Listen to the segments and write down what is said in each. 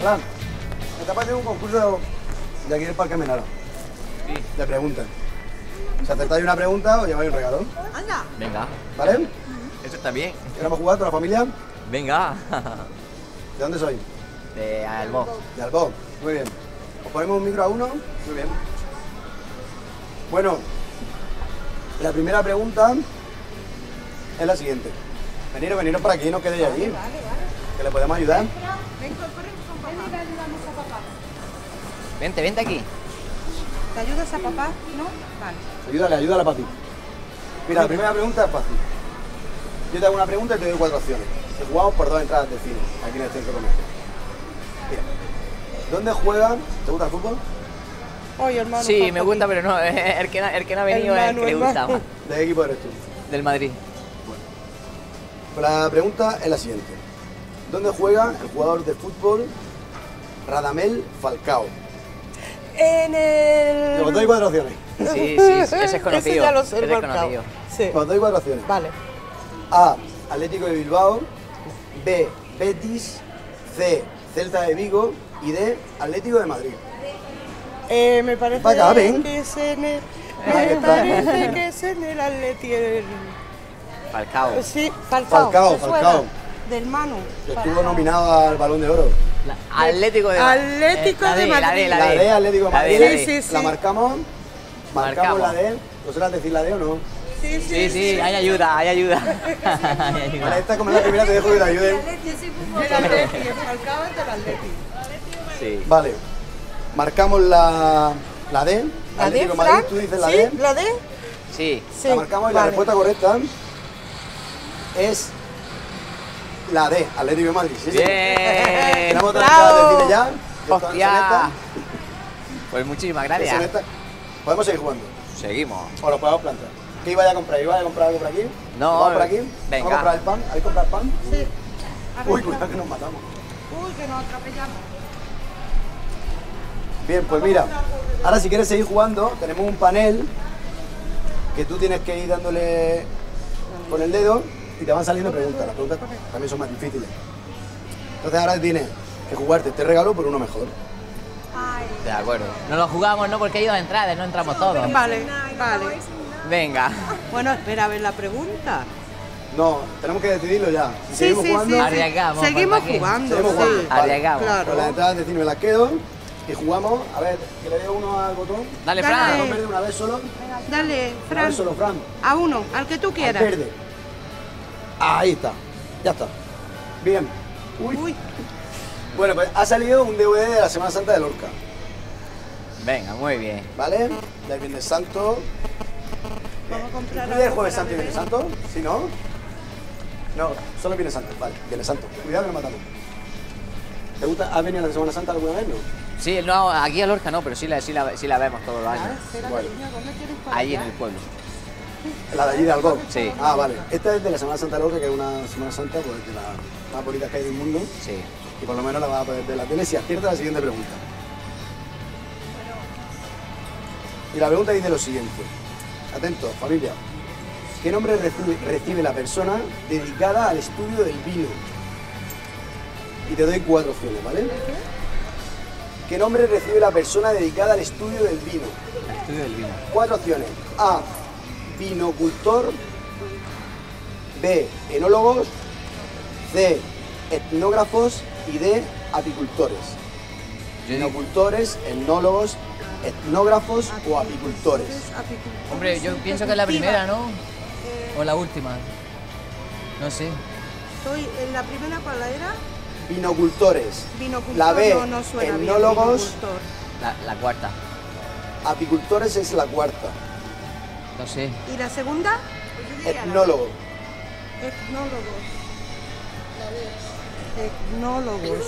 Fran, me está pasando un concurso de aquí del Parque Menara. Sí. De preguntas. Si acertáis una pregunta, os lleváis un regalo. Anda. Venga, ¿Vale? eso está bien. ¿Queremos jugar toda la familia? Venga. ¿De dónde sois? De Albo. De Albó. Muy bien. ¿Os ponemos un micro a uno? Muy bien. Bueno, la primera pregunta es la siguiente. Veniros por aquí, no quedéis allí. Que le podemos ayudar. Ven con papá. Ven y le ayudamos a papá. Vente aquí. ¿Te ayudas a papá? ¿No? Vale. Ayúdale para ti. Mira, la primera pregunta es fácil. Yo te hago una pregunta y te doy 4 opciones. Y jugamos por 2 entradas de cine, aquí en el centro comercial. Mira, ¿dónde juegan? ¿Te gusta el fútbol? Oye, hermano. Sí, me gusta, pero no, el que no ha venido es el que le gusta más. ¿De qué equipo eres tú? Del Madrid. Pues la pregunta es la siguiente. ¿Dónde juega el jugador de fútbol Radamel Falcao? En el... Os doy 4 opciones. Sí, ese es conocido. Ese ya lo sé, ese el es Falcao. conocido. Sí. Os doy 4 opciones. Vale. A. Atlético de Bilbao. B. Betis. C. Celta de Vigo. Y D. Atlético de Madrid. Me parece Va acá, ven. que es en el... Ahí Me está. parece que es en el Atleti. Falcao. Sí, Falcao. Falcao, ¿te suena? Falcao. Del Manu. Que estuvo nominado al Balón de Oro. Atlético de Atlético de Madrid. La D, Atlético de Madrid. D. Sí, sí, La sí. marcamos. Marcamos la D. ¿Vosotras decís la D o no? Sí, hay ayuda, hay ayuda. Vale, esta como es la primera te dejo que te ayuden. El Atleti, el Falcao es del Atleti. Sí. Vale. Marcamos la D. ¿La D, Atlético de Madrid, Fran? tú dices la ¿Sí? D. ¿La D? Sí. Sí. La marcamos y la vale. respuesta correcta es la D, Atlético de Madrid. Sí, sí. Bien. Tenemos otra Bravo. entrada de cine ya. que están Hostia. sonetas, Pues muchísimas que gracias. sonetas. Podemos seguir jugando. Seguimos. O lo podemos plantar. ¿Qué iba a comprar? ¿Iba a comprar algo por aquí? No, ¿Vamos por aquí? venga. ¿Vamos a comprar el pan? ¿Habéis comprado el pan? Sí. Uy, cuidado que nos matamos. Uy, que nos atropellamos. Bien, pues mira, ahora si quieres seguir jugando, tenemos un panel que tú tienes que ir dándole con el dedo y te van saliendo preguntas. Las preguntas también son más difíciles. Entonces ahora tienes que jugarte este regalo por uno mejor. De acuerdo. No lo jugamos, no, porque hay 2 entradas, no entramos todos. Vale, vale. Venga. Bueno, espera a ver la pregunta. No, tenemos que decidirlo ya. Si Sí, seguimos sí, jugando, sí. Arriesgamos, Seguimos ¿para qué? jugando. seguimos sí. jugando. Vale. Arriesgamos. Claro. Con las entradas de cine me las quedo y jugamos. A ver, que le dé uno al botón. Dale, Dale. Fran. Botón verde una vez solo. Dale, Una Fran. vez solo, Fran. A uno, al que tú Al quieras. verde. Ahí está. Ya está. Bien. Uy. Uy, Bueno, pues ha salido un DVD de la Semana Santa de Lorca. Venga, muy bien. ¿Vale? Del Viernes Santo. vamos a comprar ¿Incluye el algo Jueves para Santo y Viernes beber. Santo? ¿Sí, no? No, solo Viernes Santo. Vale, Viernes Santo. Cuidado que nos matamos. ¿Te gusta? ¿Has venido a la Semana Santa alguna vez, no? Sí, no, aquí a Lorca no, pero sí la vemos todos los Ah, años. espera, Bueno. cariño, ¿dónde quieres para Allí en allá? el pueblo. La de allí de Algón. Sí. Ah, vale. Esta es de la Semana Santa de Lorca, que es una Semana Santa pues, de las más bonitas que hay del mundo. Sí. Y por lo menos la vas a poder ver en la tele si acierta la siguiente pregunta. Y la pregunta dice lo siguiente. Atentos, familia. ¿Qué nombre recibe la persona dedicada al estudio del vino? Y te doy 4 opciones, ¿vale? ¿Qué nombre recibe la persona dedicada al estudio del vino? El estudio del vino. 4 opciones. A. Vinocultor. B. Enólogos. C. Etnógrafos. Y D. Apicultores. Yo digo- Vinocultores, etnólogos, etnógrafos o apicultores. Apicultores. Hombre, yo pienso que es la primera, ¿no? O la última. No sé. Estoy en la primera, ¿cuál era? Vinocultores. Vinocultor. La B, no suena bien, etnólogos. vinocultor. La cuarta. Apicultores es la cuarta. No sé. ¿Y la segunda? Etnólogo. Etnólogos. Etnólogos.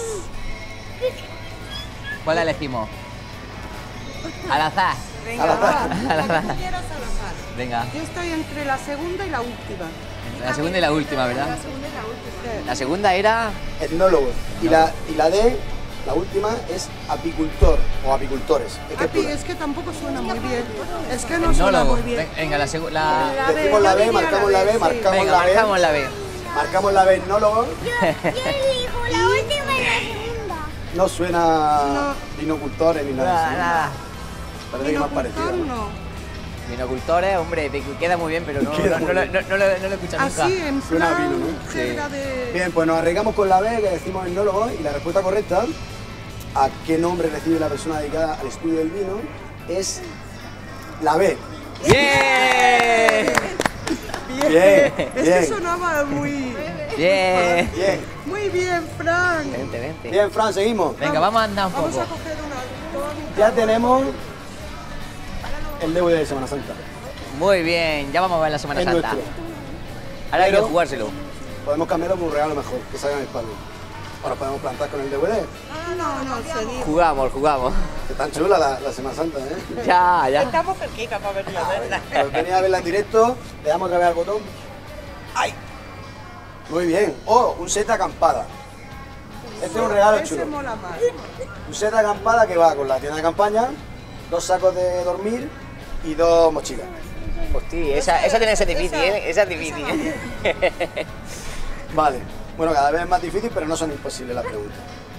¿Cuál la elegimos? Al azar. Venga, Al azar. va, la que tú quieras al azar. Venga. Yo estoy entre la segunda y la última. La segunda y la última, ¿verdad? La segunda y la última. La segunda era... Etnólogos. Y la D, la última, es apicultor o apicultores. Es que es Api, plural. es que tampoco suena muy bien. Es que no suena Etnólogo. muy bien. Venga, la segunda... La B, Decimos la yo B, diría marcamos la B, sí. marcamos Venga, la B. marcamos la B. Marcamos la B, etnólogo. Yo elijo la última y la segunda. No suena vinocultores ni nada. Nada, nada. Parece que más parecido. No. Vinocultores, hombre, te queda muy bien, pero no, Queda no, muy no, bien. no lo he escuchado nunca. Así, en Suena a plan, vino, ¿no? jerga de... Bien, pues nos arriesgamos con la B, que decimos enólogo, y la respuesta correcta a qué nombre recibe la persona dedicada al estudio del vino es la B. ¡Bien! Bien, Es que bien, sonaba muy... Bien. bien. Muy bien, Fran. Vente, vente. Bien, Fran, seguimos. Venga, vamos a andar un Vamos poco. a coger una... Ya tenemos el DVD de Semana Santa. Muy bien, ya vamos a ver la Semana Es Santa. nuestro. Ahora hay que Pero- jugárselo. Podemos cambiarlo por un regalo mejor, que salga en el palo. O nos podemos plantar con el DVD. No, seguimos. Jugamos. Que tan chula la Semana Santa, ¿eh? Ya. Estamos cerquita para verla, ¿verdad? Pero venía a verla en directo, le damos otra vez al botón. ¡Ay! Muy bien. Oh, un set de acampada. Este es un regalo Ese chulo. mola más. Un set de acampada que va con la tienda de campaña, 2 sacos de dormir y 2 mochilas. Hostia, esa tiene que ser difícil, ¿eh? Esa es difícil. Vale. Bueno, cada vez es más difícil, pero no son imposibles las preguntas.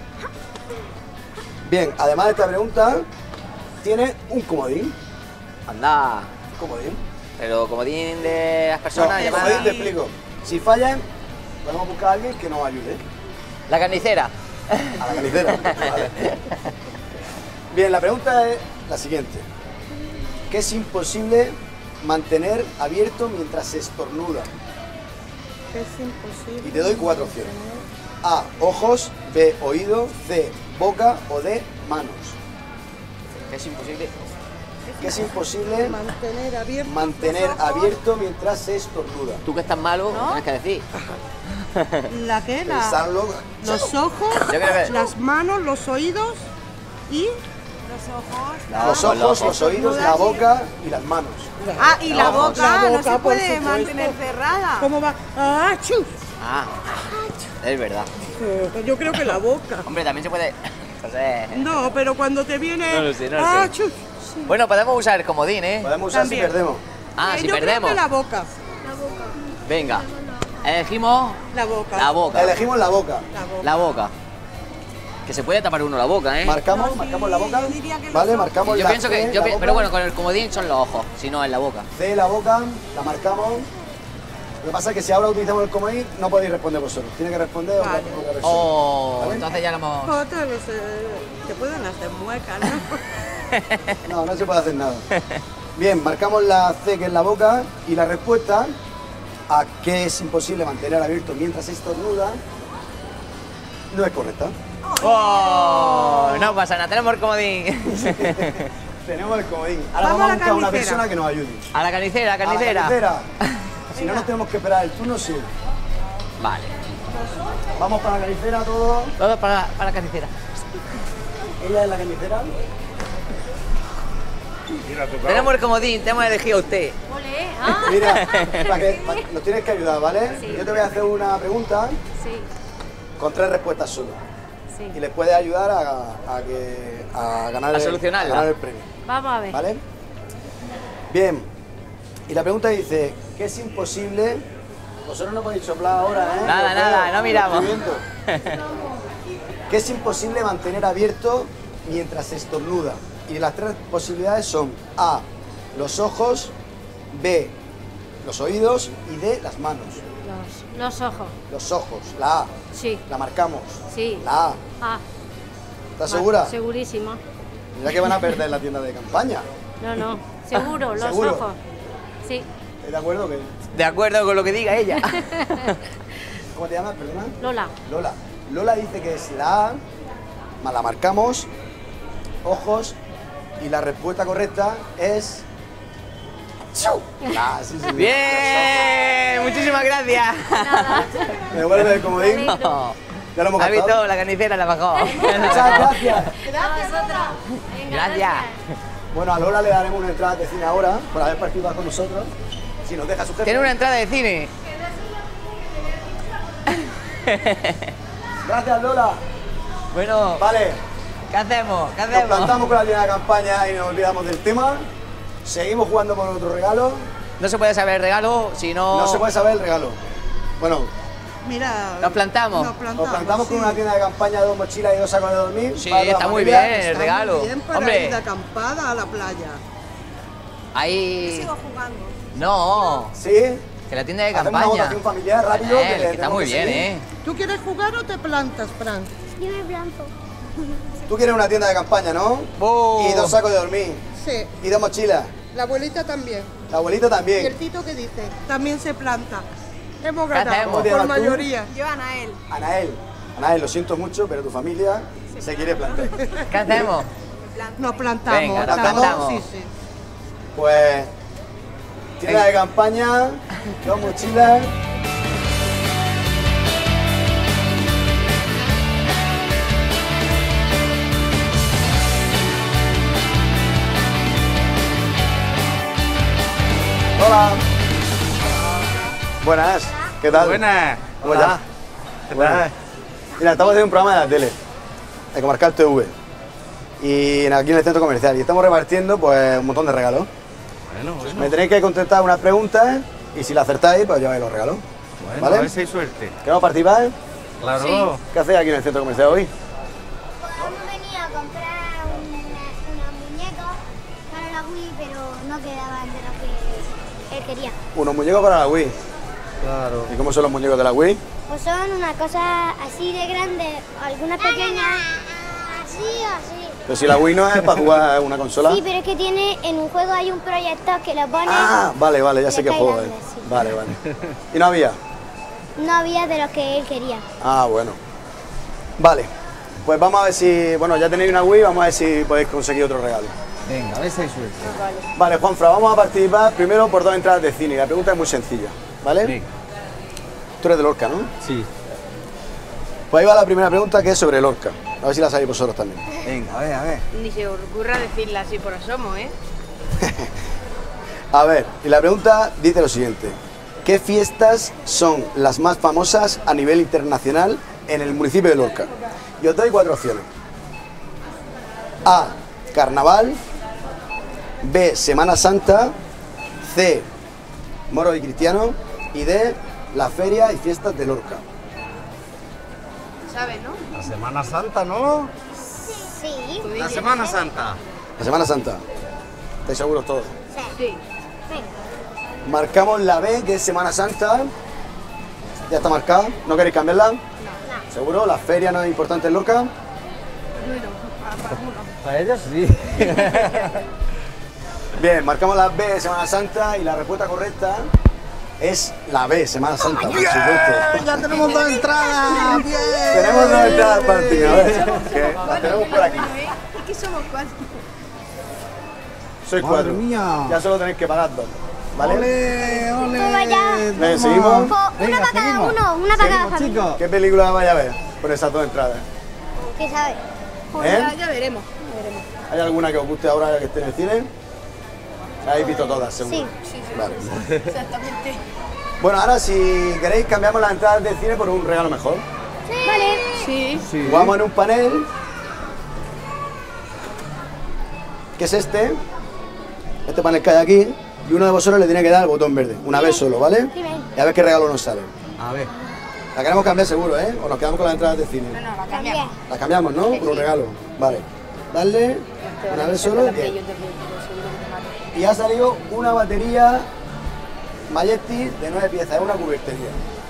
Bien, además de esta pregunta, tiene un comodín. Anda. Un comodín. Pero comodín de las No, personas el llamadas... comodín te explico. Si fallan, podemos buscar a alguien que nos ayude. La carnicera. A la carnicera. Vale. Bien, la pregunta es la siguiente. ¿Qué es imposible mantener abierto mientras se estornuda? Es imposible. Y te doy 4 opciones. A, ojos, B, oído, C, boca o D, manos. Es imposible. ¿Qué es imposible Mantener abiertos los ojos. abierto mientras se estornuda? Tú que estás malo, ¿No? tienes que decir. ¿La qué? Pensarlo. Los ojos, Yo creo que- las manos, los oídos y... Los ojos, los oídos, la boca y las manos. Ah, y la No, boca, no se por puede supuesto. mantener cerrada. ¿Cómo va? ¡Ah, chus! Ah, es verdad. Yo creo que la boca. Hombre, también se puede... No sé. No, pero cuando te viene... No lo sé, no lo ¡Ah, sé. chus! Bueno, podemos usar el comodín, ¿eh? Podemos usar También. si perdemos. Ah, si Yo perdemos. creo que la boca. Venga. Elegimos La boca. la boca. Elegimos la boca. La boca. La boca. Que se puede tapar uno la boca, ¿eh? Marcamos la boca. yo diría que los Vale, ojos. marcamos Yo la pienso C, que... la boca. Pero bueno, con el comodín son los ojos, si no en la boca. C, la boca, la marcamos. Lo que pasa es que si ahora utilizamos el comodín, no podéis responder vosotros. Tiene que responder otra Vale. persona. Oh, ¿Vale? entonces ya lo hemos... Otros te pueden hacer muecas, ¿no? No, no se puede hacer nada. Bien, marcamos la C, que es la boca, y la respuesta a que es imposible mantener abierto mientras se estornuda no es correcta. Oh, no pasa nada, tenemos el comodín. Tenemos el comodín. Ahora Vamos vamos a a la buscar a una carnicera. persona que nos ayude. A la carnicera, A la carnicera. carnicera. Si no nos tenemos que esperar el turno, sí. Vale. Vamos para la carnicera todos. Todo para la carnicera. Ella es la carnicera. Tenemos el comodín, te hemos elegido a usted. Ole, ah, Mira, nos tienes que ayudar, ¿vale? Sí. Yo te voy a hacer una pregunta sí, con 3 respuestas solo. sí. Y les puedes ayudar a ganar, A solucionarla. a ganar el premio. Vamos a ver. ¿Vale? Bien. Y la pregunta dice, ¿qué es imposible? Vosotros no podéis soplar ahora, ¿eh? Nada, Lo nada, veo, no lo miramos. estoy viendo. ¿Qué es imposible mantener abierto mientras se estornuda? Y las 3 posibilidades son A, los ojos, B, los oídos y D, las manos. Los ojos. Los ojos, la A, Sí, la marcamos. sí. La A, Ah, ¿estás segura? Segurísima. Mira que van a perder la tienda de campaña. No, no. Seguro, los ¿Seguro? ojos. Sí. ¿Estás de acuerdo? Que... De acuerdo con lo que diga ella. ¿Cómo te llamas, perdona? Lola. Lola. Lola dice que es la A, la marcamos, ojos, y la respuesta correcta es... ¡Chau! La A, sí, sí, sí. Bien, muchísimas gracias. ¿Me devuelve el comodín? Vale. Ya lo hemos ¿Has gastado. visto? La carnicera la bajó. Muchas gracias. A vosotros. Venga, Gracias. Bueno, a Lola le daremos una entrada de cine ahora, por haber participado con nosotros. Si nos deja su jefe. Tiene una entrada de cine. Gracias, Lola. Bueno, Vale, ¿qué hacemos? ¿Qué nos hacemos? plantamos con la tienda de campaña y nos olvidamos del tema. Seguimos jugando por otro regalo. No se puede saber el regalo si no... No se puede saber el regalo. Bueno, Mira. ¿Nos plantamos? Nos Nos plantamos con sí. una tienda de campaña, 2 mochilas y 2 sacos de dormir. Sí, para toda está la muy familia. bien el Está regalo. muy bien para Hombre, ir de acampada a la playa. ahí... Sigo jugando. No, Sí. que la tienda de Hacemos una campaña. votación familiar rápido. Que que está tenemos muy que bien, seguir. ¿Tú quieres jugar o te plantas, Fran? Yo me planto. Tú quieres una tienda de campaña, ¿no? Oh. Y 2 sacos de dormir. Sí. Y 2 mochilas. La abuelita también. La abuelita ¿Y el también. Tito qué dice? También se planta. Hemos ¿Qué ganado hacemos? por ¿Cómo te mayoría. Yo, Anael. Anael, lo siento mucho, pero tu familia se quiere plantar. ¿Qué hacemos? Nos plantamos. Venga, nos estamos- plantamos. Sí, sí. Pues, tienda de campaña, 2 mochilas. Hola. Buenas, ¿qué tal? Buenas. ¿Cómo estás? Buenas. Mira, estamos haciendo un programa de la tele, de Comarcal TV. Y aquí en el centro comercial. Y estamos repartiendo pues un montón de regalos. Bueno, Me tenéis que contestar unas preguntas y si la acertáis, pues lleváis los regalos. bueno, ¿Vale? a ver si hay suerte. ¿Queremos participar? Claro. ¿Qué hacéis aquí en el centro comercial hoy? Hemos venido a comprar unos muñecos para la Wii, pero no quedaban de lo que él quería. Unos muñecos para la Wii. Claro. ¿Y cómo son los muñecos de la Wii? Pues son una cosa así de grande, algunas pequeñas. Así o así. Pero si la Wii no es para jugar a una consola. Sí, pero es que tiene, en un juego hay un proyector que lo pone. Ah, vale, ya Le sé qué cae juego es. grande, sí. Vale. ¿Y no había? No había de los que él quería. Ah, bueno. Vale. Pues vamos a ver si... Bueno, ya tenéis una Wii, vamos a ver si podéis conseguir otro regalo. Venga, a ver si hay suerte. Vale, Juanfra, vamos a participar primero por 2 entradas de cine. La pregunta es muy sencilla, ¿vale? Venga. Tú eres de Lorca, ¿no? Sí. Pues ahí va la primera pregunta, que es sobre Lorca. A ver si la sabéis vosotros también. Venga, a ver. Ni se os ocurra decirla así por asomo, ¿eh? A ver, y la pregunta dice lo siguiente. ¿Qué fiestas son las más famosas a nivel internacional en el municipio de Lorca? Y os doy 4 opciones. A. Carnaval. B. Semana Santa. C. Moros y cristianos. Y D. La feria y fiestas de Lorca. ¿Sabes, no? La Semana Santa, ¿no? Sí. La Semana Santa. La Semana Santa. ¿Estáis seguros todos? Sí. Marcamos la B, que es Semana Santa. Ya está marcada. ¿No queréis cambiarla? No. ¿Seguro? ¿La feria no es importante en Lorca? Para ellos sí. Bien, marcamos la B, Semana Santa, y la respuesta correcta es la B, Semana Santa, por supuesto. Ya tenemos 2 entradas. Bien. Tenemos 2 entradas para el cine, a ver, que las tenemos por aquí. Es que somos 4. Sois 4. mía. Ya solo tenéis que pagar 2, ¿vale? ¡Ole, ole! Toma ya. Venga, seguimos. Una para cada uno, una para cada familia. chicos. ¿Qué película vais a ver por esas 2 entradas? ¿Qué sabes? ¿Eh? Ya veremos. ¿Hay alguna que os guste ahora que esté en el cine? La habéis visto todas, seguro. Sí. Vale. Exactamente. Bueno, ahora si queréis cambiamos las entradas del cine por un regalo mejor. Vale. Sí. Sí. Jugamos en un panel, que es este panel que hay aquí, y uno de vosotros le tiene que dar el botón verde, una vez solo, ¿vale? Dime. Y a ver qué regalo nos sale. A ver. La queremos cambiar seguro, ¿eh? O nos quedamos con las entradas de cine. También. La cambiamos, ¿no? Por un regalo. Vale. Darle una vez solo. Bien. Y ha salido una batería Majestic de 9 piezas, es una cubertería.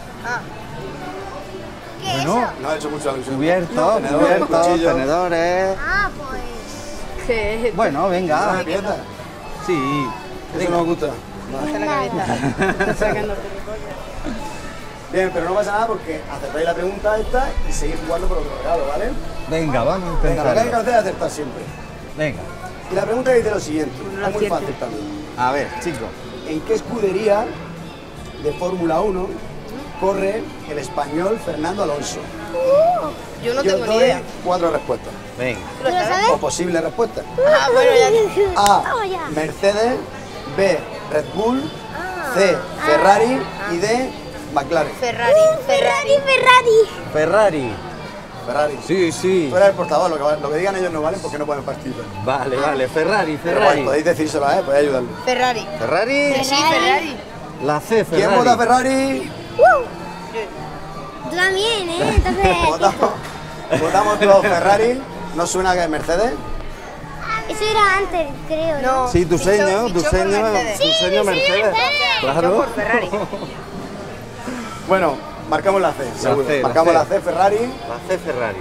¿Qué es Bueno. eso? No ha hecho mucha alusión. Cubiertos, Tenedores, cubiertos, cuchillos. tenedores. Ah, pues. Que Bueno, 9 venga. piezas. Sí. Eso nos gusta. está la cabeza. Está sacando Bien, pero no pasa nada porque acertáis la pregunta esta y seguís jugando por otro regalo, ¿vale? Venga, vamos a Venga, lo que hay que intentarlo. hacer es acertar siempre. Venga. Y la pregunta dice lo siguiente, es muy fácil también. A ver, chicos. ¿En qué escudería de Fórmula 1 corre el español Fernando Alonso? Yo no Yo tengo os ni doy idea. 4 respuestas, Venga. ¿Tú lo sabes? o posibles respuestas. Ah, bueno, ya. A, Vamos ya. Mercedes, B, Red Bull, Ah. C, Ferrari y D, McLaren. Ferrari. Ferrari. Ferrari. Sí, sí. Tú eres el portador, lo que digan ellos no valen porque no pueden participar. Vale, vale. Ferrari, Pero Ferrari. podéis decírselo, podéis ayudarle. Ferrari. Ferrari. Sí, Ferrari. La C, Ferrari. ¿Quién vota Ferrari? Tú también, ¿eh? Entonces... Votamos todos Ferrari. ¿No suena que es Mercedes? Eso era antes, creo, ¿no? Sí, tu seño, Fichó por Mercedes. Mercedes. Claro. Por Ferrari. Bueno, marcamos la C, seguro. C, la Marcamos C. la C, Ferrari. La C Ferrari.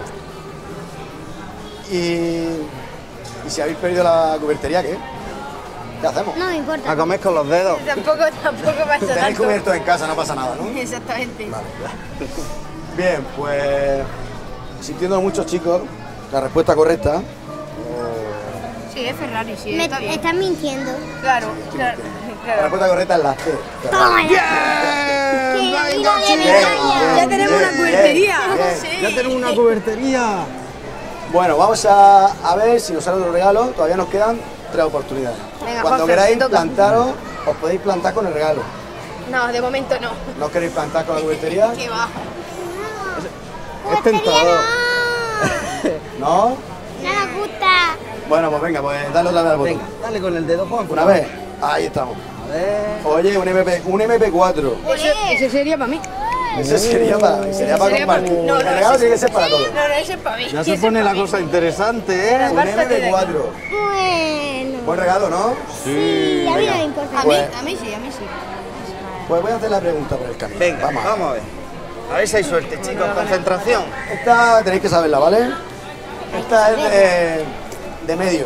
Y si habéis perdido la cubertería, ¿qué? ¿Qué hacemos? No me importa. A comer con los dedos. Tampoco pasa Tenéis tanto. cubiertos en casa, no pasa nada, ¿no? Exactamente. Vale. Bien, pues sintiendo muchos chicos, la respuesta correcta. Sí, es Ferrari, sí, Me está bien. estás mintiendo. Claro, La claro. respuesta correcta es la C. ¡Toma ya! ¡Que la vida de medalla! Ya tenemos una cubertería. bien. Ya tenemos una cubertería. Bueno, vamos a ver si nos sale otro regalo. Todavía nos quedan 3 oportunidades. Venga, Cuando Juanfer, queráis te toca. plantaros, os podéis plantar con el regalo. No, de momento no. ¿No os queréis plantar con la cubertería? ¿Qué va? Es tentador. ¿No? No nos gusta. Bueno, pues venga, pues dale otra vez al botón. Venga, dale con el dedo, Juan. Una vez. Ahí estamos. A ver. Oye, un MP4. Eso sería para mí. Eso sería para compartir. No, El regalo tiene que ser para todos. No, ese es para mí. Ya se pone la cosa interesante, ¿eh? Un MP4. Bueno. Buen regalo, ¿no? Sí, a mí no Venga. me importa. A mí sí, a mí sí. Pues voy a hacer la pregunta por el camino. Venga, vamos. vamos a ver. A ver si hay suerte, chicos. Concentración. Esta tenéis que saberla, ¿vale? Esta es de medio.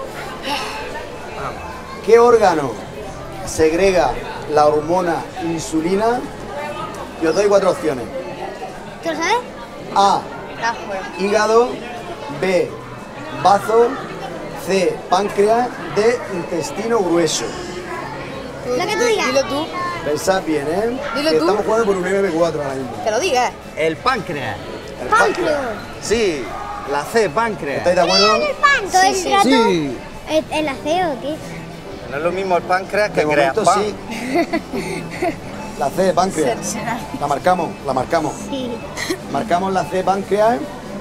¿Qué órgano segrega la hormona insulina? Y os doy 4 opciones. ¿Tú lo sabes? A, Ah, bueno. hígado. B, bazo. C, páncreas. D, intestino grueso. Lo que tú digas. Dilo tú. Pensad bien, ¿eh? Dilo Que tú. estamos jugando por un MP4 ahora mismo. Que lo digas. El páncreas. El Páncreas. Sí, la C, páncreas. ¿Estáis de acuerdo? ¿El pan todo el rato? Sí. ¿El aceo o qué? No es lo mismo el páncreas que De crear momento pan. sí. La C, páncreas. La marcamos, la marcamos. Sí. Marcamos la C, páncreas.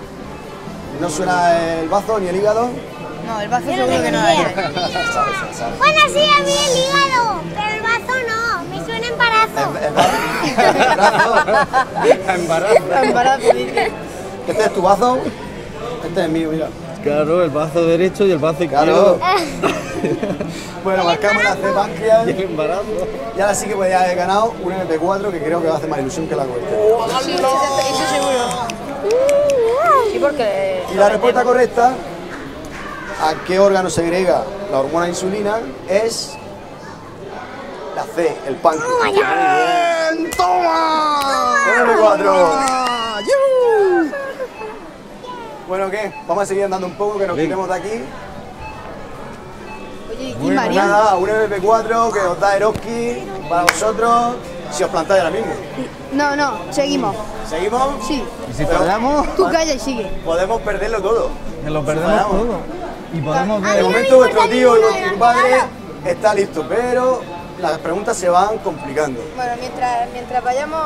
No suena el bazo ni el hígado. No, el vaso Yo no seguro que tengo no ni hay. idea. Bueno, sí, a mí el hígado, pero el bazo no. Me suena embarazo. El bazo. Embarazo. Embarazo, dice. Este es tu bazo. Este es mío, mira. Claro, el brazo derecho y el brazo Claro. izquierdo. Bueno, marcamos la C, páncreas. Y el embarazo. Y ahora sí que podía haber ganado un MP4 que creo que va a hacer más ilusión que la cuenta. Sí, eso seguro. Sí, porque... Y la respuesta correcta a qué órgano segrega la hormona insulina es la C, el páncreas. ¡Bien! ¡Toma! Un MP4. ¡Yuhu! Bueno, ¿qué? Vamos a seguir andando un poco, que nos Venga. quitemos de aquí. Oye, ¿y Pues María? nada, un MP4 que os da Eroski para vosotros si os plantáis ahora mismo. No, seguimos. ¿Seguimos? Sí. ¿Y si perdemos? Tú calla y sigue. Podemos perderlo todo. Que lo perdemos fallamos. todo. Y podemos De ver. momento vuestro tío y tu padre está listo, pero las preguntas se van complicando. Bueno, mientras vayamos...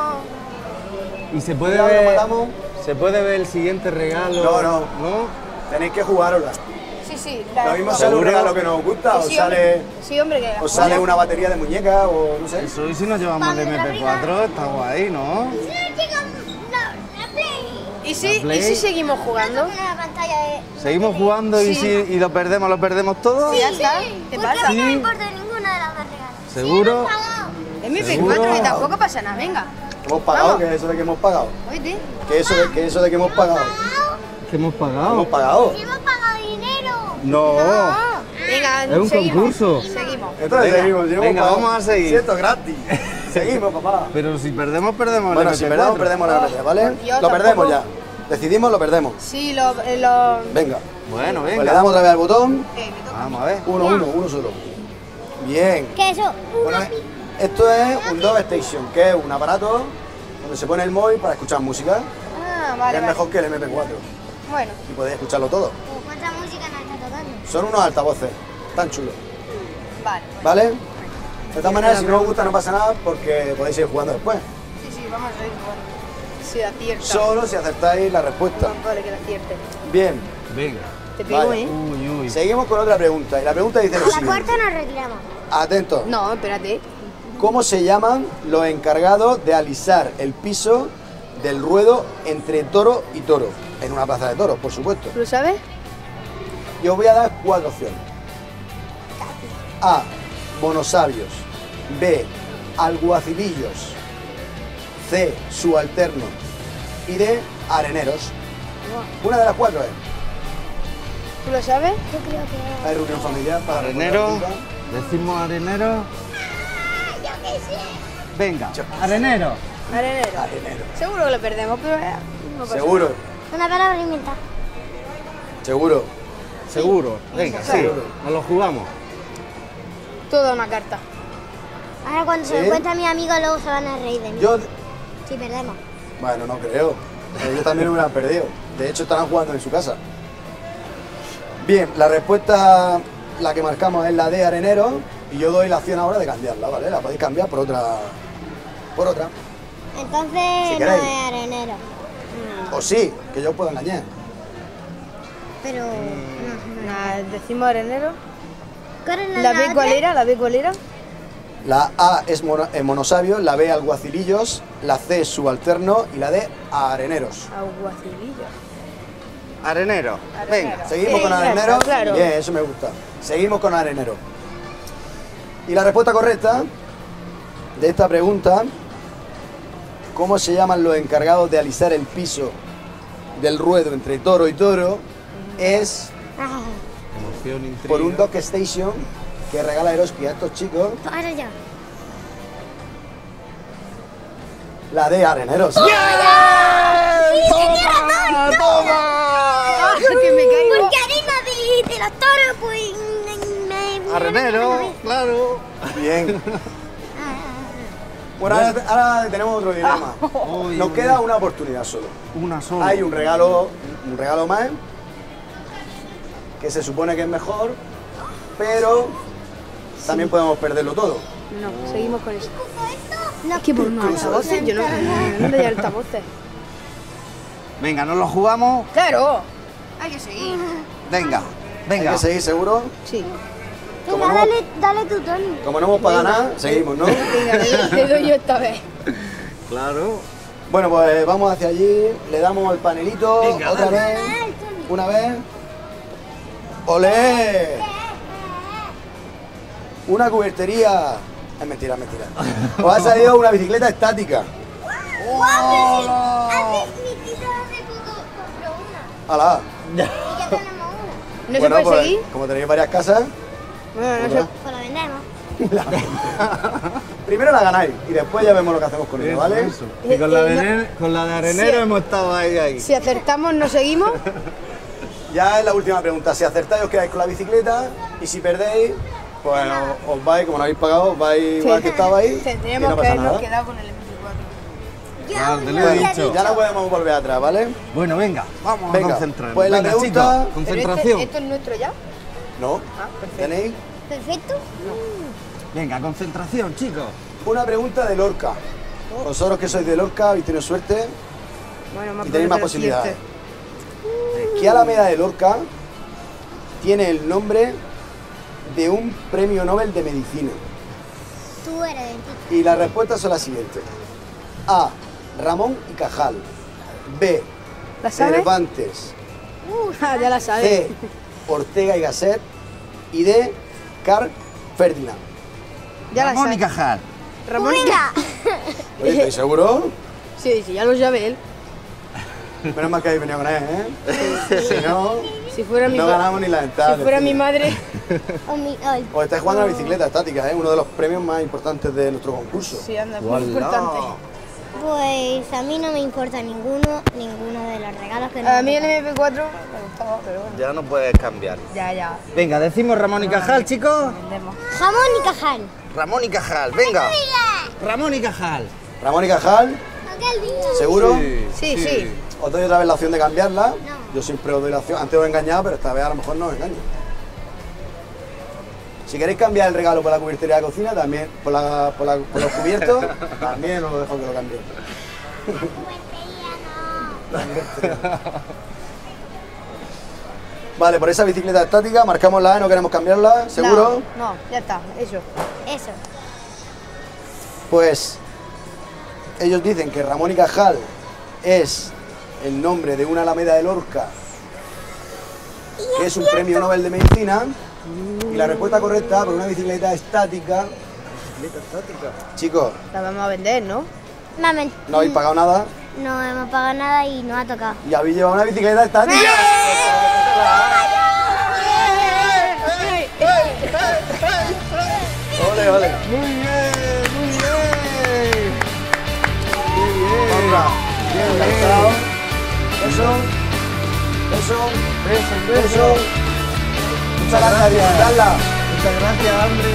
Y se puede Ya lo ver. matamos. Se puede ver el siguiente regalo. No. ¿No? Tenéis que jugárosla. Sí. Lo mismo sale un regalo que nos gusta, o Sí, sale, hombre. Sí, hombre, que... os sale una batería de muñeca o no sé. Eso, y si nos llevamos el MP4, está guay, ¿no? No, chicos, no, la play. ¿Y si Play. seguimos jugando? Una pantalla de... Seguimos jugando y, Sí. si, y lo perdemos todo. Ya está. ¿Qué Porque pasa? a mí no me importa ninguna de las dos regalos. ¿Seguro? MP4 y tampoco pasa nada, venga. Hemos pagado, Vamos. que eso de que hemos pagado. Oíste. Que eso de que hemos pagado. ¿Qué hemos pagado? Hemos pagado. Si hemos pagado dinero. No. Venga, Es un seguimos. concurso. Seguimos. Entonces Venga, seguimos, si hemos venga, pagado. vamos a seguir. Si esto es gratis. Seguimos, papá. Pero si perdemos, perdemos Bueno, el si MP4. perdemos, perdemos la verdad, ¿vale? Yo Lo perdemos tampoco. ya. Decidimos, lo perdemos. Sí, lo... Venga. Bueno, Pues le venga. damos otra vez al botón. me toca. Vamos a ver. Uno solo. Bien. ¿Qué es eso? Bueno, esto es un Dove Station, que es un aparato donde se pone el móvil para escuchar música. Ah, Que vale, es vale. mejor que el MP4 Bueno, y podéis escucharlo todo. ¿Cuánta música nos está tocando? Son unos altavoces, tan chulos, vale. ¿vale? De todas maneras, si no os gusta no pasa nada porque podéis seguir jugando después. Sí, vamos a seguir jugando. Si acierta. Solo si acertáis la respuesta. Vale, que la acierte. Bien, Venga. Te pego, Vale. ¿eh? Uy, uy. seguimos con otra pregunta. Y la pregunta dice A lo la siguiente. cuarta nos retiramos. Atentos. No, espérate. ¿Cómo se llaman los encargados de alisar el piso del ruedo entre toro y toro? En una plaza de toros, por supuesto. ¿Lo sabes? Yo os voy a dar 4 opciones. A. Monosabios. B. Alguacilillos. C. Subalternos. Y D. Areneros. Una de las 4 es. ¿Tú lo sabes? Yo creo que... Hay reunión familiar para... Arenero. recordar la Decimos arenero. Yo qué sé. Venga, arenero. Arenero. cita. Arenero. Seguro que lo perdemos, pero no pasa Seguro, Una palabra inventada. seguro. Seguro. Venga, sí. Seguro. Nos lo jugamos. nada. Toda una carta. Ahora cuando se ¿Sí? lo cuente a mis amigos luego se van a reír de mí. Yo... Si perdemos. Bueno, no creo. Ellos también lo hubieran perdido. De hecho, estarán jugando en su casa. Bien, la respuesta, la que marcamos es la de arenero. Y yo doy la opción ahora de cambiarla, ¿vale? La podéis cambiar por otra. Por otra. Entonces Si no queréis. es arenero. O sí, que yo os puedo engañar. Pero... Nada, decimos arenero. ¿Cuál es ¿La B cuál otra? era? ¿La B cuál era? La A es monosabios, la B alguacilillos, la C subalterno y la D areneros. Aguacilillo. Arenero. Venga. ¿Seguimos Sí, con claro, arenero? claro. Bien, eso me gusta. Seguimos con arenero. Y la respuesta correcta de esta pregunta, ¿cómo se llaman los encargados de alisar el piso del ruedo entre toro y toro? Es Ah, Emoción, intriga. por un Dock Station que regala Eroski a estos chicos, ahora ya. la de areneros. que me caigo. Porque harina de los toros, pues... Arenero, claro. Bien. Bueno, ahora tenemos otro dilema. Uy, Nos uy, queda una oportunidad solo. Una sola. Hay un regalo más que se supone que es mejor, pero también podemos perderlo todo. No, seguimos con eso. No, Es que por unos altavoces, yo no le doy altavoces. Venga, ¿nos lo jugamos? ¡Claro! Hay que seguir. Venga, Hay venga. que seguir seguro. Sí. Como venga, no- dale tu tono. Como no hemos para ganar, seguimos, ¿no? Venga, le doy yo esta vez. Claro. Bueno, pues vamos hacia allí, le damos el panelito Venga, otra dale. vez, una vez. ¡Olé! Una cubertería. Es mentira, es mentira. Os ha salido una bicicleta estática. Antes mi tita hace poco compró una. ¡Hala! Y ya tenemos una. ¿No Bueno, se puede pues, seguir? como tenéis varias casas, Bueno, no ¿verdad? se... Pues la vendemos. Primero la ganáis y después ya vemos lo que hacemos con ella, ¿vale? Eso. Y con la, no- con la de arenero Sí. hemos estado ahí. Si acertamos, ¿no seguimos? Ya es la última pregunta. Si acertáis, os quedáis con la bicicleta y si perdéis, pues os vais, como no habéis pagado, os vais igual que estabais. y Tendríamos no que pasa habernos nada. quedado con el MP4. Ah, te lo he Bueno, dicho. ya no podemos volver atrás, ¿vale? Bueno, venga, vamos Venga, a concentrarnos. pues la venga, pregunta- chicos, ¿Pero concentración. esto es nuestro ya? ¿No? Ah, perfecto. ¿Tenéis? Perfecto. Venga, concentración, chicos. Una pregunta de Lorca. Vosotros que sois de Lorca habéis tenido suerte Bueno, más y tenéis más pero posibilidades. cierto. ¿Qué alameda de Lorca tiene el nombre de un premio Nobel de Medicina? Tú eres dentista. Y las respuestas son las siguientes. A. Ramón y Cajal. B. ¿La sabes? Cervantes. Ah, ya la sabes. C. Ortega y Gasset. Y D. Carl Ferdinand. Ya la Ramón y sabes. Cajal. Ramón y Venga. Oye, ¿estáis seguros? Sí, sí, ya lo sabe él. Menos mal que habéis venido con él, ¿eh? Si no, Si fuera mi no pa- ganamos ni la entrada. Si fuera mi madre. Ay, Os estáis jugando a la bicicleta estática, ¿eh? Uno de los premios más importantes de nuestro concurso. Sí, anda, es muy Wallah. importante. pues a mí no me importa ninguno de los regalos que nos A mí el regalan. MP4 me gustaba, pero bueno. Ya no puedes cambiar. Ya. Venga, decimos Ramón y Cajal, chicos. Vendemos. Jamón y cajal. Ramón y Cajal, venga. Ramón y Cajal. Ramón y Cajal, ¿seguro? Sí. Os doy otra vez la opción de cambiarla. Yo siempre os doy la opción. Antes os he engañado, pero esta vez a lo mejor no os engaño. Si queréis cambiar el regalo por la cubertería de la cocina, también, por los cubiertos, también os lo dejo que lo cambiéis. Vale, por esa bicicleta estática, marcamos la A, no queremos cambiarla, ¿seguro? No, ya está, eso. Eso. Pues ellos dicen que Ramón y Cajal es el nombre de una alameda de Lorca, que es un premio Nobel de Medicina. Y la respuesta correcta, por una bicicleta estática. ¿Bicicleta estática? Chicos, La vamos a vender, ¿no? Mami, no habéis pagado nada no hemos pagado nada y no ha tocado. y habéis llevado una bicicleta estática. ¡Ole, ole! Muy bien, muy bien. Muy bien. Otra. Bien, lanzado. Eso. Muchas gracias, disfrutadla. Muchas gracias, hombre.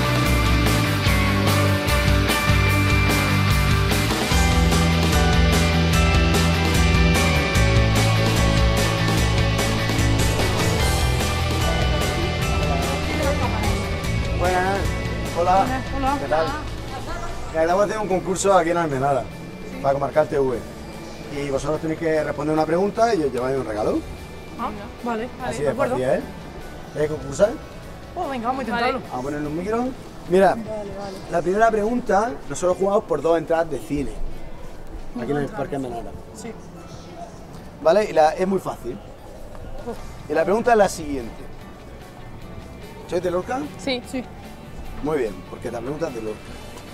Buenas. Hola. ¿Qué tal? Mira, vamos a hacer un concurso aquí en Almenara para marcar TV. Y vosotros tenéis que responder una pregunta y os lleváis un regalo. Vale, Así de fácil, ¿eh? ¿Queréis concursar? Oh, venga, vamos a intentarlo. Vamos a ponerle un micro. Mira, la primera pregunta, nosotros jugamos por 2 entradas de cine. Aquí en el Parque Almenara. Sí. ¿Vale? Y es muy fácil. Y la pregunta es la siguiente. ¿Sois de Lorca? Sí. Muy bien, porque la pregunta es de Lorca.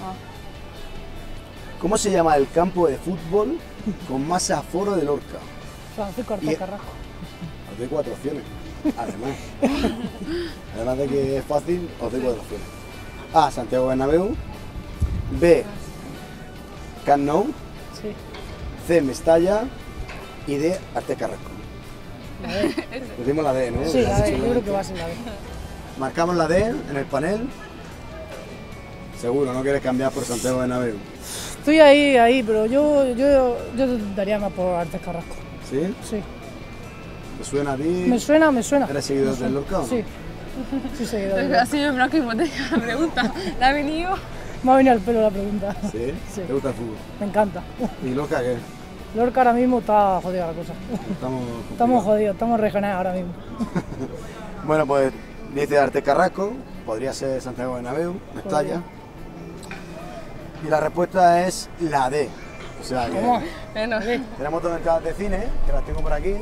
¿Cómo se llama el campo de fútbol con más aforo de Lorca? Francisco Y- Arce Carrasco. Os doy 4 opciones, además. Además de que es fácil, os doy 4 opciones. A, Santiago Bernabéu. B, Camp Nou. Sí. C, Mestalla. Y D, Arte Carrasco. Decimos la D, ¿no? Sí, a ver, yo creo que va a ser la vez. Marcamos la D en el panel. Seguro, no quieres cambiar por Santiago Bernabéu. Estoy ahí, pero yo daría más por Artes Carrasco. ¿Sí? Sí. ¿Te suena a ti? Me suena. ¿Eres seguidor del Lorca o no? Sí. Sí, seguidor. Ha sido blanco y botella la pregunta. ¿La ha venido? Me ha venido al pelo la pregunta. ¿Sí? Sí. ¿Te gusta el fútbol? Me encanta. ¿Y Lorca qué? Lorca ahora mismo está jodida la cosa. Estamos jodidos, estamos regionados ahora mismo. Bueno, pues dice Arte Carrasco, podría ser Santiago Bernabéu, Mestalla. Y la respuesta es la D. O sea que ¿Cómo? Bueno, tenemos 2 entradas de cine, que las tengo por aquí.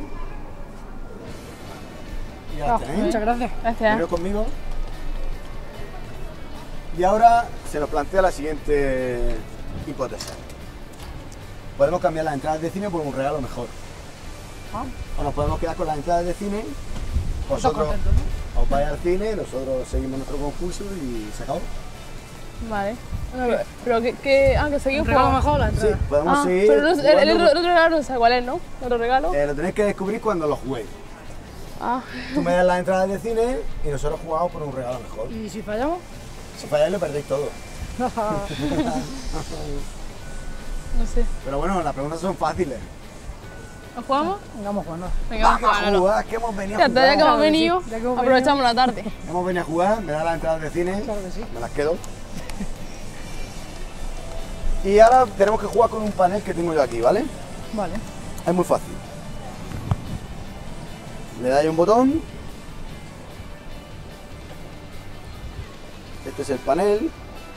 Y ya las tenéis. Muchas gracias. gracias. Venid conmigo. Y ahora se nos plantea la siguiente hipótesis. Podemos cambiar las entradas de cine por un regalo mejor. O nos podemos quedar con las entradas de cine. Vosotros os vais al cine, nosotros seguimos nuestro concurso y se acabó. Vale. Bueno, pero que seguimos Un regalo jugando. mejor la Sí, entrada. podemos seguir. Pero el jugando. otro regalo no sé cuál es, ¿no? ¿El otro regalo? Lo tenéis que descubrir cuando lo juguéis. Ah, Tú me das las entradas de cine y nosotros jugamos por un regalo mejor. ¿Y si fallamos? Si falláis lo perdéis todo. no sé. Pero bueno, las preguntas son fáciles. ¿Nos jugamos? Vamos jugando. Venga, vamos a Vamos a jugar. jugar, que hemos venido a Ya está, ya que jugar. hemos venido, Ya que hemos aprovechamos la tarde. Hemos venido a jugar, me da las entradas de cine, Claro que sí. me las quedo. Y ahora tenemos que jugar con un panel que tengo yo aquí, ¿vale? Vale. Es muy fácil. Le dais un botón. Este es el panel.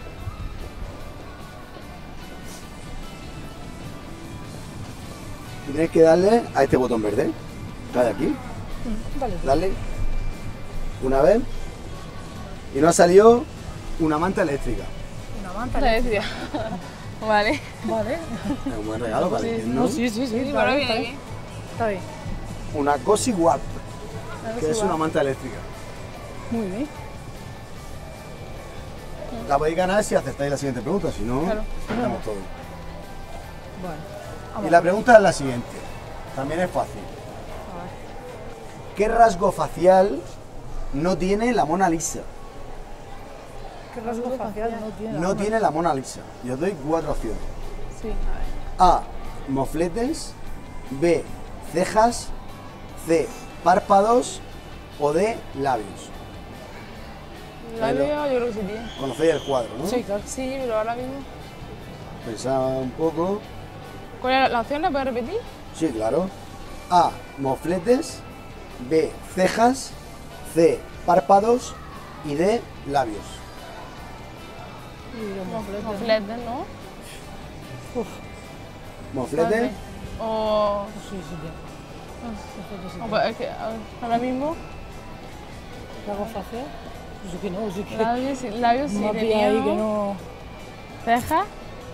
Y tenéis que darle a este botón verde. Dale aquí, Vale. dale. Una vez. Y nos ha salido una manta eléctrica. Una manta. La decía. Vale. Vale. Es un buen regalo para alguien, No, ¿no? sí. Sí, Está bueno, bien, bien, bien. Está bien. Una Cozy Warp, que es una manta eléctrica. Muy bien. La podéis ganar si aceptáis la siguiente pregunta, si no, Claro. ganamos todo. Vale. Y la pregunta es la siguiente, también es fácil. ¿Qué rasgo facial no tiene la Mona Lisa? ¿Qué rasgo facial no tiene? No tiene la Mona Lisa. Y os doy 4 opciones. Sí, a ver. A, mofletes. B, cejas. C, párpados. O D, labios. La veo, yo creo que sí tiene. Conocéis el cuadro, ¿no? Sí, claro. Sí, pero ahora mismo. Pensaba un poco. ¿Cuál es la opción? ¿La puedes repetir? Sí, claro. A, mofletes. B, cejas. C, párpados. Y D, labios. Mofletes, ¿no? Mofletes. O... Sí, sí, tiene. o pues, es que, a ver, ahora mismo, ¿Rasgos faciales? Sí que no, sí que... labios sí Me ha tenía, pillado ahí ¿no? que no... Cejas.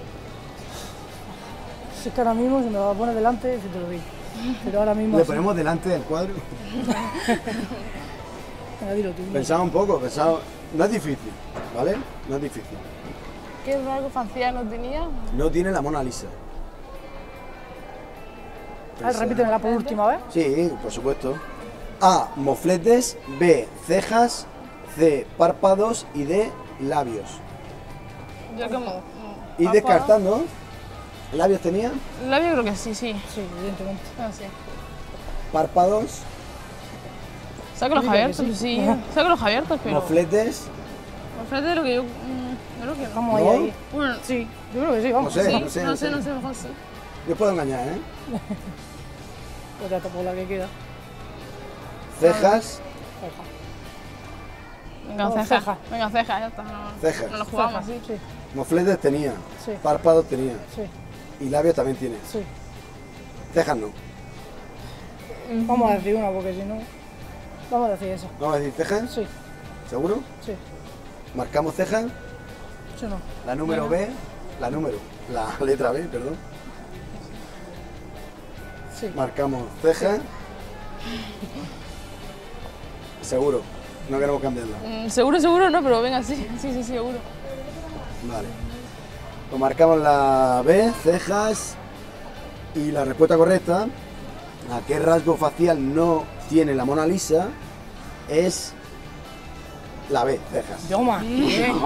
Si es que ahora mismo se me va a poner delante, se te lo digo. Pero ahora mismo... Le así. ponemos delante del cuadro. Venga, dilo tú. Pensaba un poco, pensaba... No es difícil, ¿vale? No es difícil. ¿Qué rasgo facial no tenía? No tiene la Mona Lisa. A ver, repítemela por última vez. Sí, por supuesto. A, mofletes. B, cejas. C, párpados. Y D, labios. Yo como... Y descartando, ¿labios tenía? Labio creo que sí, sí. Sí, evidentemente. Ah, sí. Párpados, Saco los Digo que abiertos, sí. sí. Saco los abiertos, pero... mofletes. Mofletes lo que yo... creo que no. Vamos ¿No? ahí. Bueno, Sí, yo creo que sí, No vamos. sé, sí, no sé, no no sé, sé. no sé, mejor sí. Yo puedo engañar, ¿eh? Pues ya está por la que queda. Cejas, Venga, No, cejas. cejas. Venga, cejas, ya está. No, Cejas. no lo jugamos así. Sí, mofletes tenía. Sí. Párpados tenía. sí, Y labios también tiene. sí. Cejas no. Vamos a decir una porque si no... Vamos a decir eso. ¿Vamos a decir cejas? Sí, ¿Seguro? sí. Marcamos cejas. Sí o no. La número B. La letra B, perdón. Sí. Marcamos cejas. Seguro. No queremos cambiarla. Seguro no, pero venga, sí. Sí, seguro. Vale. Pues marcamos la B, cejas. Y la respuesta correcta a qué rasgo facial no tiene la Mona Lisa es la B, cejas. Toma. Bien.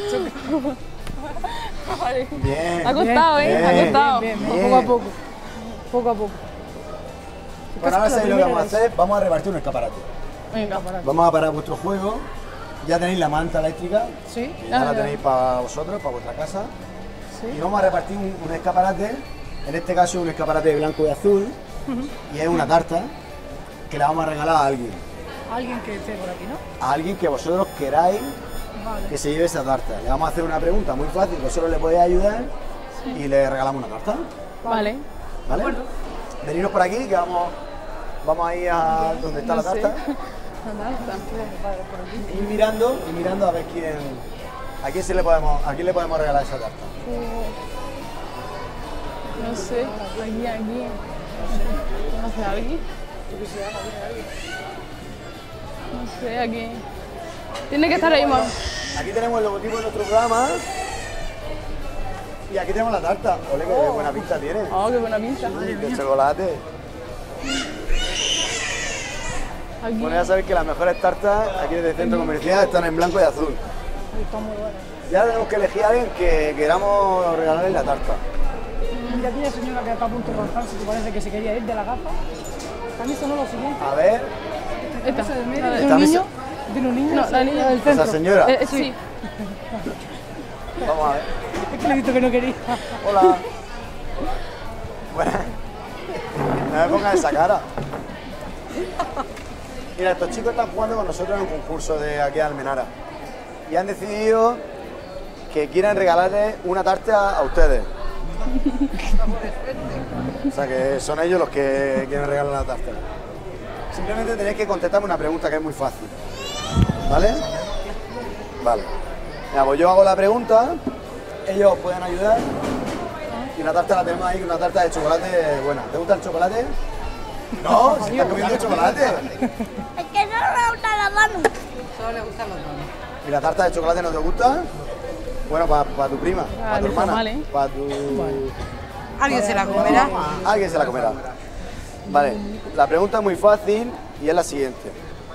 Vale. Bien. Ha costado, bien, ha costado. Bien, Bien. poco a poco. Poco a poco. Bueno, ahora Casi la sabéis lo que vamos a primera hacer. Vamos a repartir un escaparate. Venga. Vamos a parar vuestro juego. Ya tenéis la manta eléctrica. Sí. Que ya la tenéis para vosotros, para vuestra casa. Y vamos a repartir un escaparate. En este caso un escaparate blanco y azul. Y es una tarta que la vamos a regalar a alguien. Alguien que esté por aquí, ¿no? A alguien que vosotros queráis Vale. que se lleve esa tarta. Le vamos a hacer una pregunta muy fácil, vosotros le podéis ayudar y le regalamos una tarta. Vale. ¿Vale? Veniros por aquí que vamos a ir a donde está No la sé. tarta. Y mirando a ver a quién le podemos regalar esa tarta. No sé. Aquí. ¿Conoce a alguien? No sé, aquí. Tiene que estar ahí más. Aquí tenemos el logotipo de nuestro programa. Y aquí tenemos la tarta. Ole, qué buena pinta tiene. Oh, qué buena pinta. De chocolate. Aquí. Bueno, ya sabéis que las mejores tartas aquí desde el centro comercial están en blanco y azul. Está muy buena. Ya tenemos que elegir a alguien que queramos regalarle la tarta. Mira, aquella señora que está a punto de rozarse, que parece que se quería ir de la gafa. También sonó lo siguiente. A ver, Esta. Esa de A medio, ver. de Esta un mesa- niño. Tiene un niño. No, la niña del esa centro. señora. Sí. Vamos a ver. Es que le he visto que no quería. Hola. Buenas. No me pongas esa cara. Mira, estos chicos están jugando con nosotros en un concurso de aquí de Almenara. Y han decidido que quieren regalarle una tarta a ustedes. O sea que son ellos los que quieren regalar la tarta. Simplemente tenéis que contestarme una pregunta que es muy fácil. ¿Vale? Vale. Mira, pues yo hago la pregunta, ellos os pueden ayudar. Y la tarta la tenemos ahí, una tarta de chocolate buena. ¿Te gusta el chocolate? No, si estás comiendo chocolate. Es que no me gusta la mano. ¿Y la tarta de chocolate no te gusta? Bueno, para tu prima, para tu Vale, hermana, vale. para tu... ¿Alguien se la comerá? Alguien se la comerá. Vale, la pregunta es muy fácil y es la siguiente.